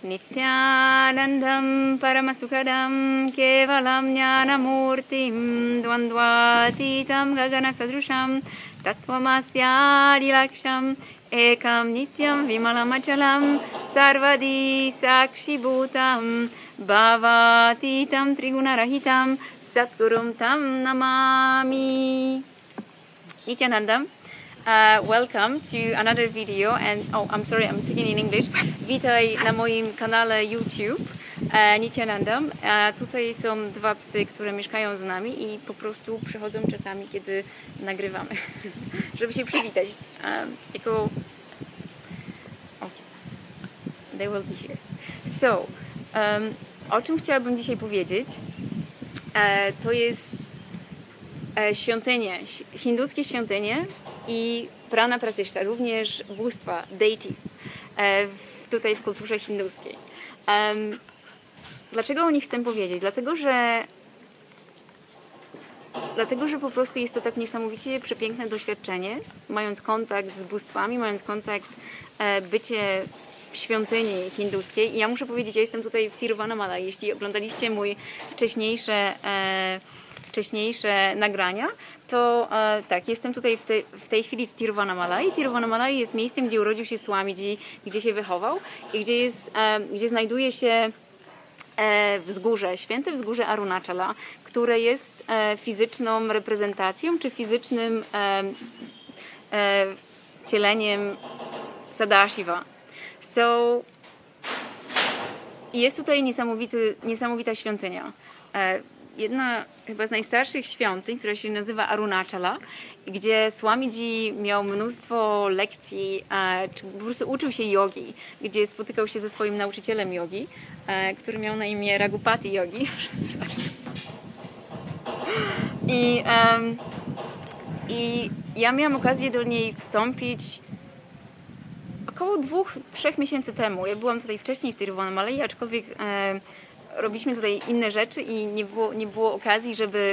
Nityanandam Paramasukadam Kevalam Jnanamurtim Dvandvatitam Gagana Sadrusham Tattvamasya Ekam Nityam Vimalamachalam Sarvadi Sakshibhutam Bhavatitam Trigunarahitam Satgurum Tam Namami. Nityanandam. Welcome to another video and I'm sorry, I'm speaking in English. Witaj na moim kanale YouTube Nityanandam. Tutaj są dwa psy, które mieszkają z nami i po prostu przychodzą czasami, kiedy nagrywamy, żeby się przywitać. They will be here. So, o czym chciałabym dzisiaj powiedzieć? To jest świątynie, hinduskie świątynie i prana pratyszcza, również bóstwa, deities, tutaj w kulturze hinduskiej. Dlaczego o nich chcę powiedzieć? Dlatego, że po prostu jest to tak niesamowicie przepiękne doświadczenie, mając kontakt z bóstwami, mając kontakt, bycie w świątyni hinduskiej. I ja muszę powiedzieć, ja jestem tutaj w Tiruvannamalai. Jeśli oglądaliście moje wcześniejsze nagrania, to tak, jestem tutaj w tej chwili w Tiruvannamalai. Tiruvannamalai jest miejscem, gdzie urodził się Swamiji, gdzie się wychował i gdzie znajduje się wzgórze, święte wzgórze Arunachala, które jest fizyczną reprezentacją, czy fizycznym wcieleniem Sadashiva. So, jest tutaj niesamowita świątynia. Jedna chyba z najstarszych świątyń, która się nazywa Arunachala, gdzie Swamiji miał mnóstwo lekcji, czy po prostu uczył się jogi, gdzie spotykał się ze swoim nauczycielem jogi, który miał na imię Raghupati Yogi. I ja miałam okazję do niej wstąpić około 2-3 miesięcy temu. Ja byłam tutaj wcześniej w Tiruvannamalai, aczkolwiek robiliśmy tutaj inne rzeczy i nie było okazji,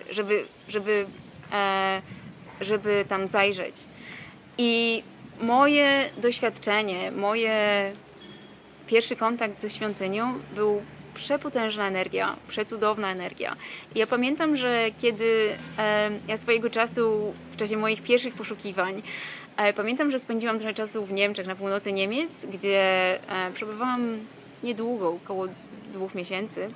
żeby tam zajrzeć. I moje doświadczenie, pierwszy kontakt ze świątynią był przepotężna energia, przecudowna energia. I ja pamiętam, że kiedy ja swojego czasu, w czasie moich pierwszych poszukiwań, pamiętam, że spędziłam trochę czasu w Niemczech, na północy Niemiec, gdzie przebywałam niedługo, około 2 miesięcy.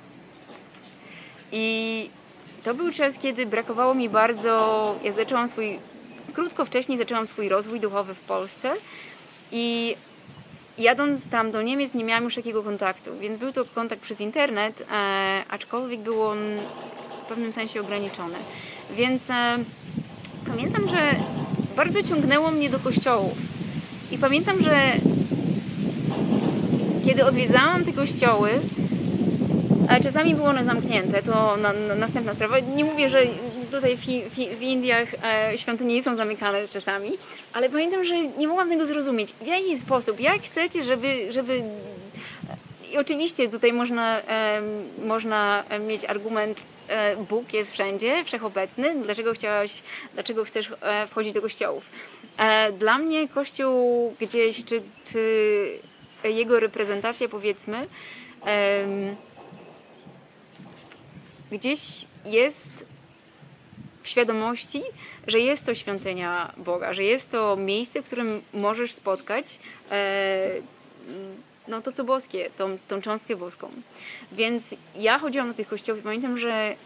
I to był czas, kiedy brakowało mi bardzo, krótko wcześniej zaczęłam swój rozwój duchowy w Polsce i jadąc tam do Niemiec nie miałam już takiego kontaktu, więc był to kontakt przez internet, aczkolwiek był on w pewnym sensie ograniczony. Więc pamiętam, że bardzo ciągnęło mnie do kościołów i pamiętam, że kiedy odwiedzałam te kościoły, czasami było one zamknięte, to następna sprawa. Nie mówię, że tutaj w Indiach świątynie nie są zamykane czasami, ale pamiętam, że nie mogłam tego zrozumieć. W jaki sposób, jak chcecie, żeby... I oczywiście tutaj można mieć argument, Bóg jest wszędzie, wszechobecny, dlaczego chcesz wchodzić do kościołów? Dla mnie kościół gdzieś, czy jego reprezentacja, powiedzmy, gdzieś jest w świadomości, że jest to świątynia Boga, że jest to miejsce, w którym możesz spotkać to, co boskie, tą cząstkę boską. Więc ja chodziłam do tych kościołów i pamiętam, że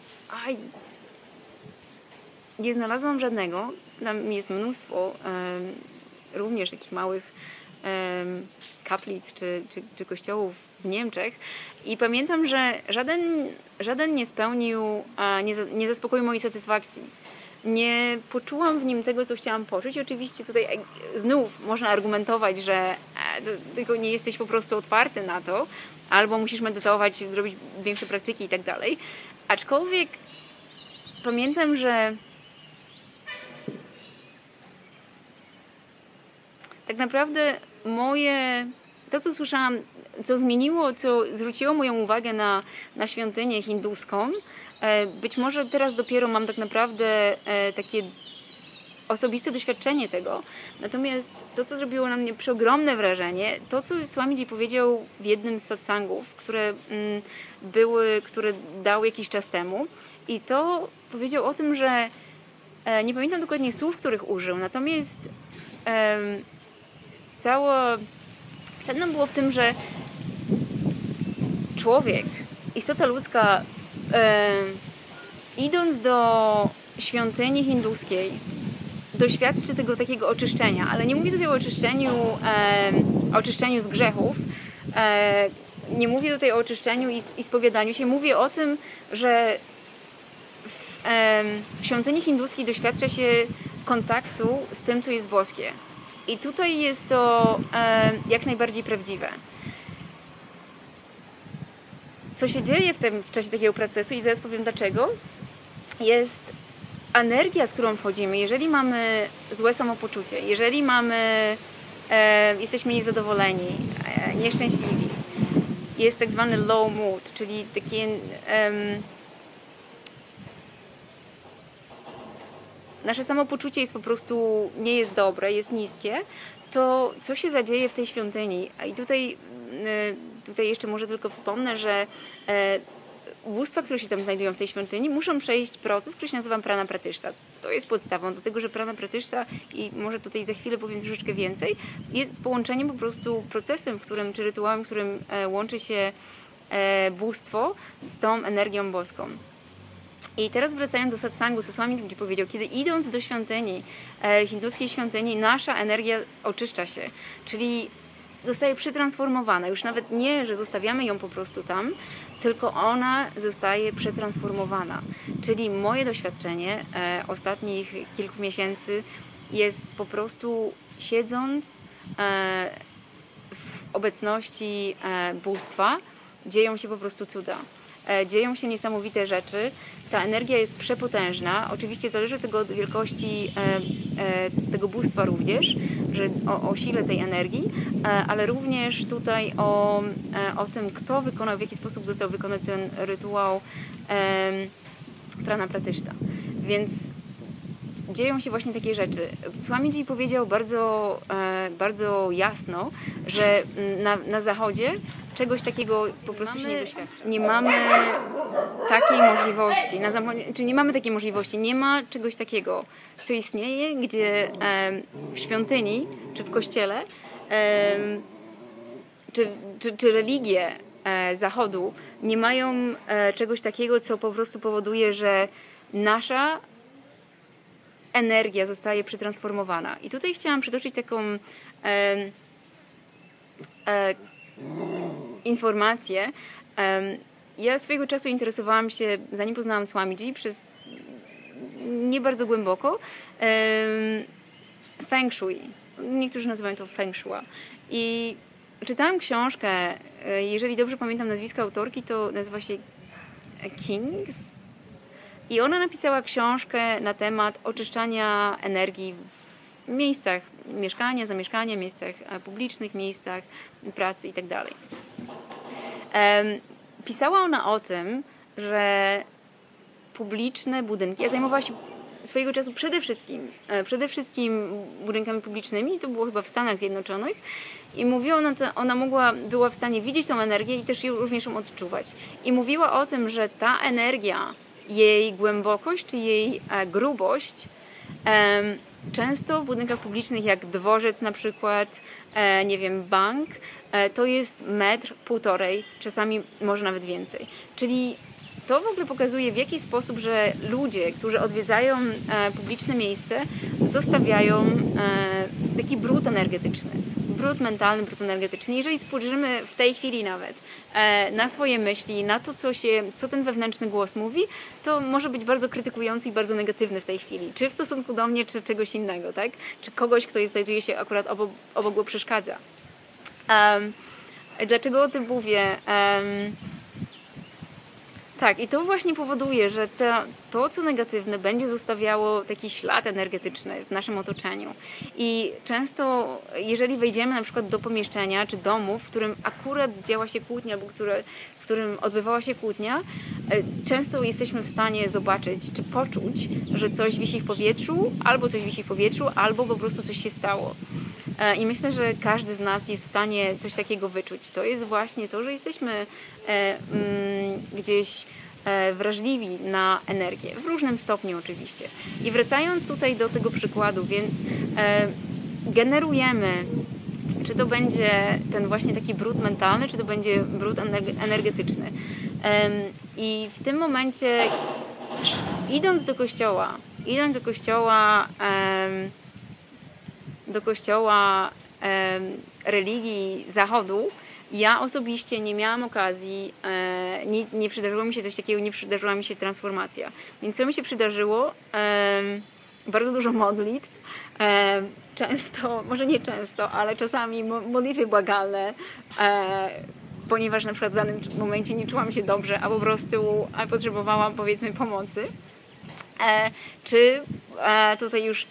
nie znalazłam żadnego. Tam jest mnóstwo również takich małych kaplic czy kościołów w Niemczech i pamiętam, że żaden nie spełnił, nie zaspokoił mojej satysfakcji. Nie poczułam w nim tego, co chciałam poczuć. Oczywiście tutaj znów można argumentować, że tylko nie jesteś po prostu otwarty na to, albo musisz medytować, zrobić większe praktyki i tak dalej. Aczkolwiek pamiętam, że tak naprawdę to, co słyszałam, co zmieniło, co zwróciło moją uwagę na świątynię hinduską, być może teraz dopiero mam tak naprawdę takie osobiste doświadczenie tego. Natomiast to, co zrobiło na mnie przeogromne wrażenie, to, co Swamiji powiedział w jednym z satsangów, które dał jakiś czas temu, i to powiedział o tym, że nie pamiętam dokładnie słów, których użył, natomiast sedno było w tym, że człowiek, istota ludzka, idąc do świątyni hinduskiej, doświadczy tego takiego oczyszczenia, ale nie mówię tutaj o oczyszczeniu z grzechów, nie mówię tutaj o oczyszczeniu i spowiadaniu się, mówię o tym, że w świątyni hinduskiej doświadcza się kontaktu z tym, co jest boskie. I tutaj jest to jak najbardziej prawdziwe. Co się dzieje w czasie takiego procesu, i zaraz powiem dlaczego, jest energia, z którą wchodzimy. Jeżeli mamy złe samopoczucie, jeżeli jesteśmy niezadowoleni, nieszczęśliwi, jest tak zwany low mood, czyli takie nasze samopoczucie jest po prostu, nie jest dobre, jest niskie, to co się zadzieje w tej świątyni? I tutaj jeszcze może tylko wspomnę, że bóstwa, które się tam znajdują w tej świątyni, muszą przejść proces, który się nazywa prana pratyszta. To jest podstawą, dlatego że prana pratyszta, i może tutaj za chwilę powiem troszeczkę więcej, jest połączeniem po prostu procesem, czy rytuałem, w którym łączy się bóstwo z tą energią boską. I teraz wracając do satsangu, co Swamiji powiedział, kiedy idąc do świątyni, hinduskiej świątyni, nasza energia oczyszcza się, czyli zostaje przetransformowana. Już nawet nie, że zostawiamy ją po prostu tam, tylko ona zostaje przetransformowana. Czyli moje doświadczenie ostatnich kilku miesięcy jest po prostu siedząc w obecności bóstwa, dzieją się po prostu cuda. Dzieją się niesamowite rzeczy. Ta energia jest przepotężna. Oczywiście zależy tego od wielkości tego bóstwa również, że o sile tej energii, ale również tutaj o tym, kto wykonał, w jaki sposób został wykonany ten rytuał prana pratyszta. Więc dzieją się właśnie takie rzeczy. Swamiji powiedział bardzo jasno, że na Zachodzie czegoś takiego po prostu się nie doświadcza. Nie mamy takiej możliwości. Nie mamy takiej możliwości. Nie ma czegoś takiego, co istnieje, gdzie w świątyni, czy w kościele, czy religie Zachodu nie mają czegoś takiego, co po prostu powoduje, że nasza energia zostaje przetransformowana. I tutaj chciałam przytoczyć taką informację. Ja swojego czasu interesowałam się, zanim poznałam Swamiji, nie bardzo głęboko, Feng Shui. Niektórzy nazywają to Feng Shui. I czytałam książkę, jeżeli dobrze pamiętam nazwisko autorki, to nazywa się Kings. I ona napisała książkę na temat oczyszczania energii w miejscach mieszkania, zamieszkania, miejscach publicznych, miejscach pracy itd. Pisała ona o tym, że publiczne budynki, ja zajmowała się swojego czasu przede wszystkim budynkami publicznymi, to było chyba w Stanach Zjednoczonych, i mówiła była w stanie widzieć tą energię i też również ją odczuwać. I mówiła o tym, że ta energia, jej głębokość czy jej grubość często w budynkach publicznych, jak dworzec na przykład, nie wiem, bank, to jest 1,5 m, czasami może nawet więcej. Czyli to w ogóle pokazuje, w jaki sposób, że ludzie, którzy odwiedzają publiczne miejsce, zostawiają taki brud energetyczny. Brud mentalny, brud energetyczny. Jeżeli spojrzymy w tej chwili nawet na swoje myśli, na to, co ten wewnętrzny głos mówi, to może być bardzo krytykujący i bardzo negatywny w tej chwili. Czy w stosunku do mnie, czy czegoś innego, tak? Czy kogoś, kto znajduje się akurat obok go przeszkadza. Dlaczego o tym mówię? Tak, i to właśnie powoduje, że to, co negatywne, będzie zostawiało taki ślad energetyczny w naszym otoczeniu. I często, jeżeli wejdziemy na przykład do pomieszczenia czy domu, w którym akurat działa się kłótnia, albo w którym odbywała się kłótnia, często jesteśmy w stanie zobaczyć czy poczuć, że coś wisi w powietrzu, albo po prostu coś się stało. I myślę, że każdy z nas jest w stanie coś takiego wyczuć. To jest właśnie to, że jesteśmy gdzieś wrażliwi na energię, w różnym stopniu oczywiście. I wracając tutaj do tego przykładu, więc generujemy, czy to będzie ten właśnie taki brud mentalny, czy to będzie brud energetyczny. I w tym momencie idąc do kościoła religii Zachodu, ja osobiście nie miałam okazji, nie przydarzyło mi się coś takiego, nie przydarzyła mi się transformacja. Więc co mi się przydarzyło? Bardzo dużo modlitw, często, może nie często, ale czasami modlitwy błagalne, ponieważ na przykład w danym momencie nie czułam się dobrze, a po prostu potrzebowałam, powiedzmy, pomocy. Czy tutaj już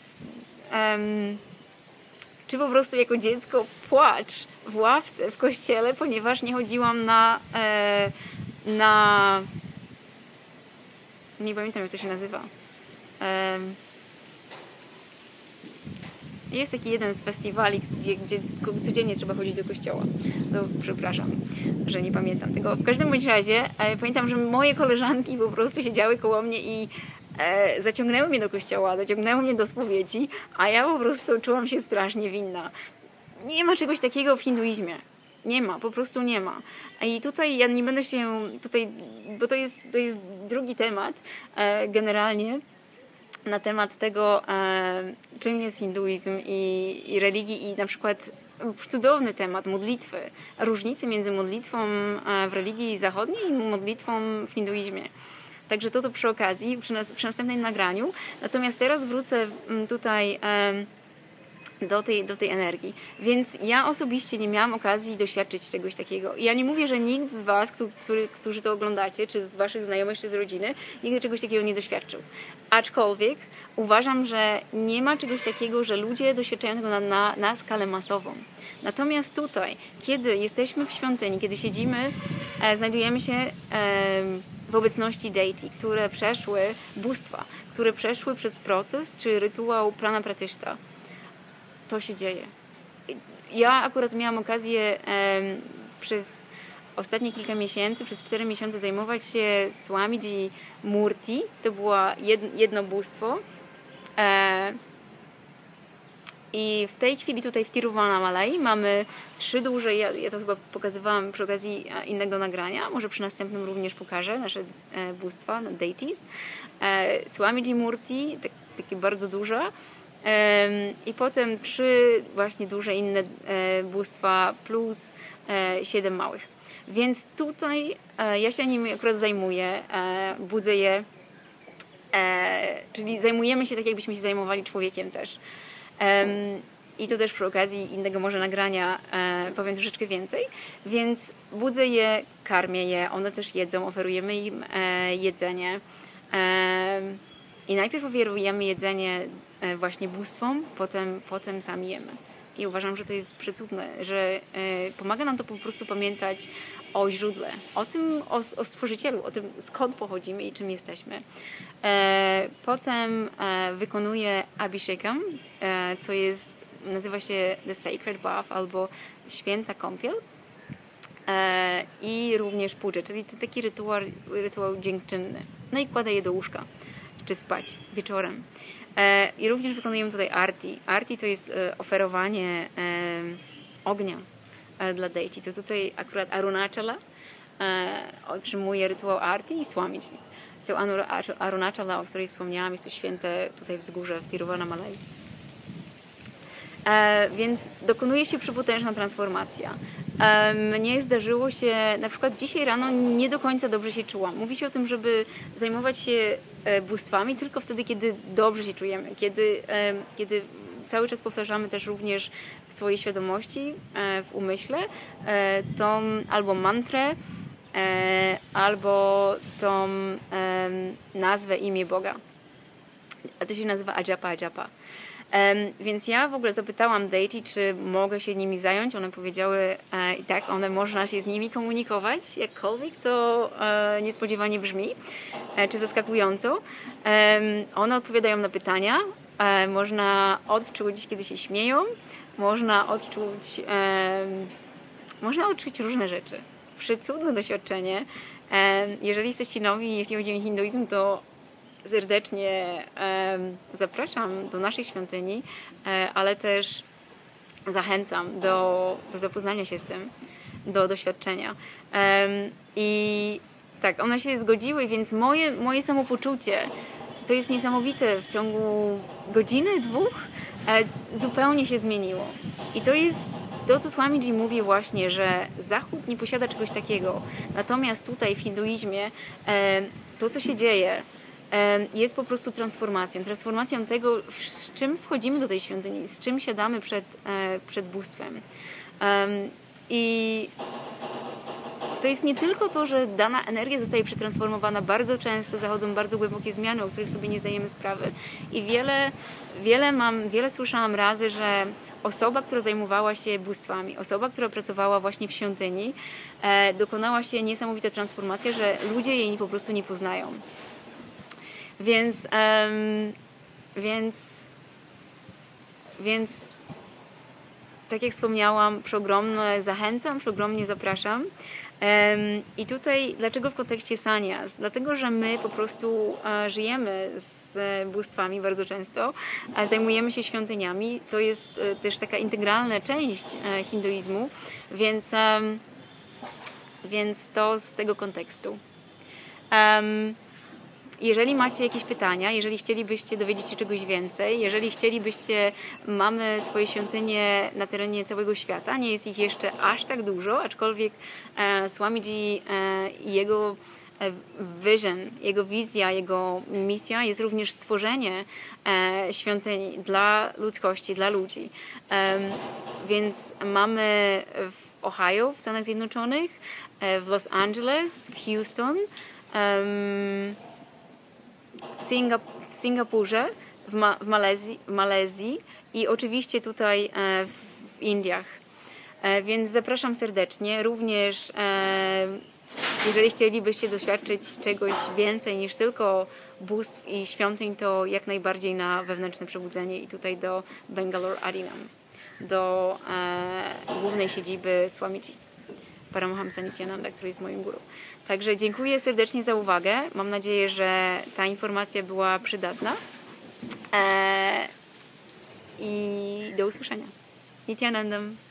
czy po prostu jako dziecko płacz w ławce w kościele, ponieważ nie chodziłam na nie pamiętam, jak to się nazywa. Jest taki jeden z festiwali, gdzie codziennie trzeba chodzić do kościoła. No, przepraszam, że nie pamiętam tego. W każdym bądź razie pamiętam, że moje koleżanki po prostu siedziały koło mnie i zaciągnęły mnie do kościoła, zaciągnęły mnie do spowiedzi, a ja po prostu czułam się strasznie winna. Nie ma czegoś takiego w hinduizmie. Nie ma, po prostu nie ma. I tutaj ja nie będę się bo to jest drugi temat generalnie na temat tego, czym jest hinduizm i religii i na przykład cudowny temat modlitwy, różnicy między modlitwą w religii zachodniej i modlitwą w hinduizmie. Także to przy okazji, przy następnym nagraniu. Natomiast teraz wrócę tutaj do tej energii. Więc ja osobiście nie miałam okazji doświadczyć czegoś takiego. Ja nie mówię, że nikt z Was, którzy to oglądacie, czy z Waszych znajomych, czy z rodziny, nigdy czegoś takiego nie doświadczył. Aczkolwiek uważam, że nie ma czegoś takiego, że ludzie doświadczają tego na skalę masową. Natomiast tutaj, kiedy jesteśmy w świątyni, kiedy siedzimy, znajdujemy się w obecności deity, które przeszły bóstwa, które przeszły przez proces czy rytuał prana pratyszta. To się dzieje. Ja akurat miałam okazję przez ostatnie kilka miesięcy, przez 4 miesiące zajmować się Swamiji Murti. To było jedno bóstwo. I w tej chwili tutaj w Tiruvannamalai mamy 3 duże, ja to chyba pokazywałam przy okazji innego nagrania, może przy następnym również pokażę nasze bóstwa, deities. Swamiji Murti, takie bardzo duże. I potem 3 właśnie duże inne bóstwa plus 7 małych. Więc tutaj ja się nimi akurat zajmuję, budzę je, czyli zajmujemy się tak, jakbyśmy się zajmowali człowiekiem też. I to też przy okazji innego może nagrania powiem troszeczkę więcej. Więc budzę je, karmię je, one też jedzą, oferujemy im jedzenie. I najpierw oferujemy jedzenie właśnie bóstwom, potem sami jemy. I uważam, że to jest przecudne, że pomaga nam to po prostu pamiętać o źródle, o tym, o Stworzycielu, o tym, skąd pochodzimy i czym jesteśmy. Potem wykonuję Abhishekam, co nazywa się The Sacred Bath albo Święta Kąpiel. I również puja, czyli to taki rytuał dziękczynny. No i kładę je do łóżka, czy spać wieczorem. I również wykonujemy tutaj arti. Arti to jest oferowanie ognia dla deity. To tutaj akurat Arunachala otrzymuje rytuał arti i Swamiji. So Arunachala, o której wspomniałam, jest to święte tutaj wzgórze w Tiruvannamalai. Więc dokonuje się przepotężna transformacja. Mnie zdarzyło się, na przykład dzisiaj rano nie do końca dobrze się czułam. Mówi się o tym, żeby zajmować się bóstwami tylko wtedy, kiedy dobrze się czujemy, kiedy cały czas powtarzamy też również w swojej świadomości, w umyśle tą albo mantrę, albo tą nazwę, imię Boga. A to się nazywa Ajapa Ajapa. Więc ja w ogóle zapytałam deity, czy mogę się nimi zająć. One powiedziały, tak, można się z nimi komunikować, jakkolwiek to niespodziewanie brzmi, czy zaskakująco. One odpowiadają na pytania, można odczuć, kiedy się śmieją, można odczuć różne rzeczy. Przecudne doświadczenie. Jeżeli jesteście nowi, jeśli chodzi o hinduizm, to serdecznie zapraszam do naszej świątyni, ale też zachęcam do zapoznania się z tym, do doświadczenia. I tak, one się zgodziły, więc moje samopoczucie to jest niesamowite. W ciągu godziny, 2 zupełnie się zmieniło. I to jest to, co Swamiji mówi właśnie, że Zachód nie posiada czegoś takiego. Natomiast tutaj w hinduizmie to, co się dzieje, jest po prostu transformacją tego, z czym wchodzimy do tej świątyni, z czym siadamy przed bóstwem. I to jest nie tylko to, że dana energia zostaje przetransformowana, bardzo często zachodzą bardzo głębokie zmiany, o których sobie nie zdajemy sprawy. I wiele słyszałam razy, że osoba, która zajmowała się bóstwami, osoba, która pracowała właśnie w świątyni, dokonała się niesamowita transformacja, że ludzie jej po prostu nie poznają. Więc tak jak wspomniałam, przeogromnie zachęcam, przeogromnie zapraszam. I tutaj, dlaczego w kontekście sanias? Dlatego, że my po prostu żyjemy z bóstwami bardzo często, zajmujemy się świątyniami. To jest też taka integralna część hinduizmu, więc to z tego kontekstu. Jeżeli macie jakieś pytania, jeżeli chcielibyście dowiedzieć się czegoś więcej, jeżeli chcielibyście, mamy swoje świątynie na terenie całego świata, nie jest ich jeszcze aż tak dużo, aczkolwiek Swamiji i jego vision, jego wizja, jego misja jest również stworzenie świątyni dla ludzkości, dla ludzi. Więc mamy w Ohio, w Stanach Zjednoczonych, w Los Angeles, w Houston, w Singapurze, w Malezji i oczywiście tutaj w Indiach. Więc zapraszam serdecznie. Również jeżeli chcielibyście doświadczyć czegoś więcej niż tylko bóstw i świątyń, to jak najbardziej na wewnętrzne przebudzenie i tutaj do Bangalore Arinam, do głównej siedziby Swamiji Paramahamsa Nityananda, który jest moim guru. Także dziękuję serdecznie za uwagę. Mam nadzieję, że ta informacja była przydatna. I do usłyszenia. Nityanandam.